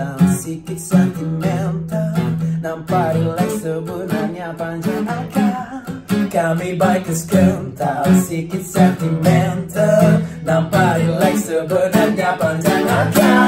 kental, sikit sentimental. Nampak relax sebenarnya panjang akal. Kami bikers kental, sikit sentimental. Nampak relax sebenarnya panjang akal.